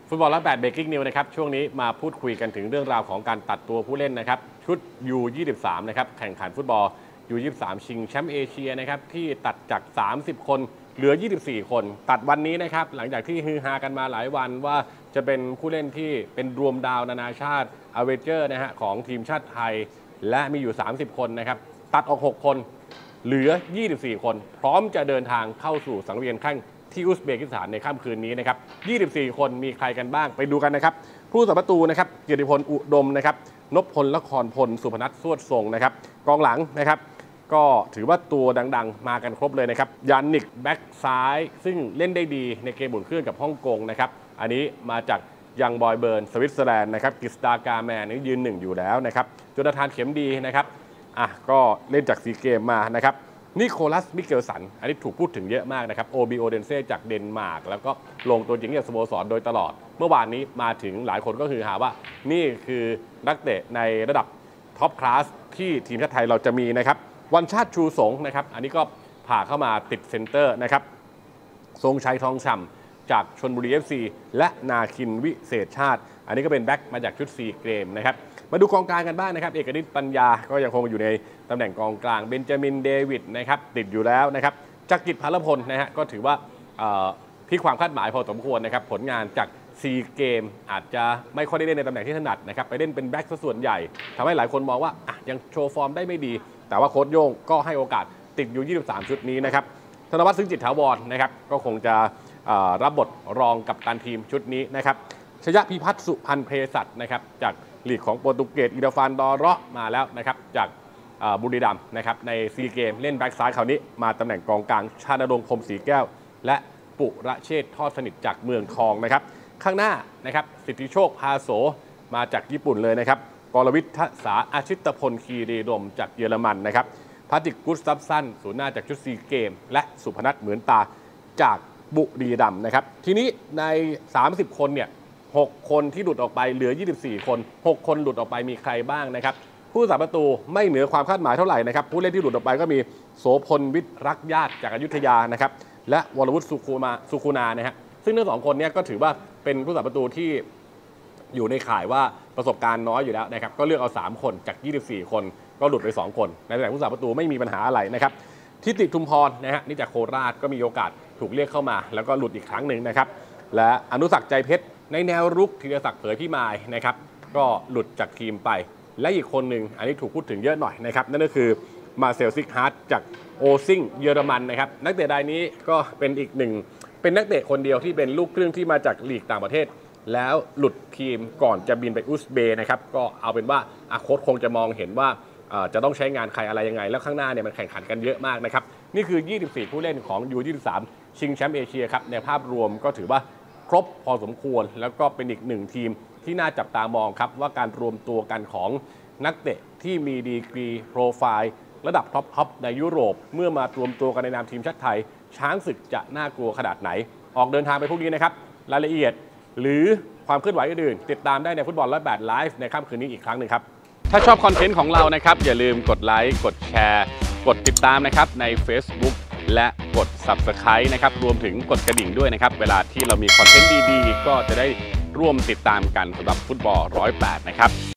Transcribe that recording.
ฟุตบอล108 Breaking News นะครับช่วงนี้มาพูดคุยกันถึงเรื่องราวของการตัดตัวผู้เล่นนะครับชุด U23 นะครับแข่งขันฟุตบอล U23 ชิงแชมป์เอเชียนะครับที่ตัดจาก30คนเหลือ24คนตัดวันนี้นะครับหลังจากที่ฮือฮากันมาหลายวันว่าจะเป็นผู้เล่นที่เป็นรวมดาวนานาชาติอเวเจอร์นะฮะของทีมชาติไทยและมีอยู่30คนนะครับตัดออก6คนเหลือ24คนพร้อมจะเดินทางเข้าสู่สังเวียนแข่งที่อุซเบกิสถานในค่ำคืนนี้นะครับ24คนมีใครกันบ้างไปดูกันนะครับผู้สับประตูนะครับเกียรติพลอุดมนะครับนพพลละครพลสุพนัทสวดทรงนะครับกองหลังนะครับก็ถือว่าตัวดังๆมากันครบเลยนะครับยานิกแบ็กซ้ายซึ่งเล่นได้ดีในเกมบุ่นเครื่องกับฮ่องกงนะครับอันนี้มาจากยังบอยเบิร์นสวิตเซอร์แลนด์นะครับกิสตากาแมนนี่ยืน1อยู่แล้วนะครับโจนาธานเข็มดีนะครับก็เล่นจากซีเกมมานะครับนิโคลัสมิเกลสันอันนี้ถูกพูดถึงเยอะมากนะครับโอบิโอเดนเซ่จากเดนมาร์กแล้วก็ลงตัวจริงจากสโมสรโดยตลอดเมื่อวานนี้มาถึงหลายคนก็คือหาว่านี่คือนักเตะในระดับท็อปคลาสที่ทีมชาติไทยเราจะมีนะครับวันชาติชูสงนะครับอันนี้ก็ผ่าเข้ามาติดเซนเตอร์นะครับทรงชัยทองฉ่ำจากชลบุรี FC และนาคินวิเศษชาติอันนี้ก็เป็นแบ็คมาจากชุดซีเกมนะครับมาดูกองกลางกันบ้างนะครับเอกนิตปัญญาก็ยังคงอยู่ในตำแหน่งกองกลางเบนจามินเดวิดนะครับติดอยู่แล้วนะครับจักริดพลพลนะฮะก็ถือว่าที่ความคาดหมายพอสมควรนะครับผลงานจากซีเกมอาจจะไม่ค่อยได้เล่นในตำแหน่งที่ถนัดนะครับไปเล่นเป็นแบ็คซะส่วนใหญ่ทำให้หลายคนมองว่ายังโชว์ฟอร์มได้ไม่ดีแต่ว่าโค้ชโย่งก็ให้โอกาสติดอยู่23ชุดนี้นะครับธนวัฒน์ซึ่งจิตถาวรนะครับก็คงจะรับบทรองกัปตันทีมชุดนี้นะครับชยพิพัฒน์สุพันธ์เพศัตนะครับจากลีกของโปรตุเกสอิราฟานดอร์มาแล้วนะครับจากบุรีรัมย์นะครับในซีเกมเล่นแบ็กซ้ายคราวนี้มาตำแหน่งกองกลางชาดรงค์พรหมศรีแก้วและปุระเชษฐ์ทอดสนิทจากเมืองทองนะครับข้างหน้านะครับสิทธิโชคพาโสมาจากญี่ปุ่นเลยนะครับกรวิทย์ทัศาอาชิตพลคีรีดมจากเยอรมันนะครับพาติกกุสตัฟซันศูนย์หน้าจากชุดซีเกมและสุพนัทเหมือนตาจากบุรีรัมย์นะครับทีนี้ใน30คนเนี่ย6คนที่หลุดออกไปเหลือ24คน6คนหลุดออกไปมีใครบ้างนะครับผู้รักษาประตูไม่เหนือความคาดหมายเท่าไหร่นะครับผู้เล่นที่หลุดออกไปก็มีโสพลวิทย์รักญาติจากอยุธยานะครับและวรวุฒิสุคูนานะฮะซึ่งทั้งสองคนนี้ก็ถือว่าเป็นผู้รักษาประตูที่อยู่ในข่ายว่าประสบการณ์น้อยอยู่แล้วนะครับก็เลือกเอา3คนจาก24คนก็หลุดไป2คนในตำแหน่งผู้รักษาประตูไม่มีปัญหาอะไรนะครับทิติชุมพรนะฮะนี่จากโคราชก็มีโอกาสถูกเรียกเข้ามาแล้วก็หลุดอีกครั้งหนึ่งนะครับและอนุสักษ์ใจเพชรในแนวรุกธีรศักดิ์เผยพิมายนะครับก็หลุดจากทีมไปและอีกคนหนึ่งอันนี้ถูกพูดถึงเยอะหน่อยนะครับนั่นก็คือมาเซลซิกฮาร์ดจากโอซิงเยอรมันนะครับนักเตะรายนี้ก็เป็นอีกหนึ่งเป็นนักเตะคนเดียวที่เป็นลูกครึ่งที่มาจากลีกต่างประเทศแล้วหลุดทีมก่อนจะบินไปอุซเบย์นะครับก็เอาเป็นว่าโค้ชคงจะมองเห็นว่าจะต้องใช้งานใครอะไรยังไงแล้วข้างหน้าเนี่ยมันแข่งขันกันเยอะมากนะครับนี่คือ24ผู้เล่นของ U23 ชิงแชมป์เอเชียครับในภาพรวมก็ถือว่าครบพอสมควรแล้วก็เป็นอีกหนึ่งทีมที่น่าจับตามองครับว่าการรวมตัวกันของนักเตะที่มีดีกรีโปรไฟล์ระดับท็อปในยุโรปเมื่อมารวมตัวกันในนามทีมชาติไทยช้างศึกจะน่ากลัวขนาดไหนออกเดินทางไปพวกนี้นะครับรายละเอียดหรือความเคลื่อนไหวอื่นติดตามได้ในฟุตบอล108 Live ในค่ำคืนนี้อีกครั้งหนึ่งครับถ้าชอบคอนเทนต์ของเรานะครับอย่าลืมกดไลค์กดแชร์กดติดตามนะครับใน Facebook และกด Subscribe นะครับรวมถึงกดกระดิ่งด้วยนะครับเวลาที่เรามีคอนเทนต์ดีๆก็จะได้ร่วมติดตามกันสำหรับฟุตบอล108นะครับ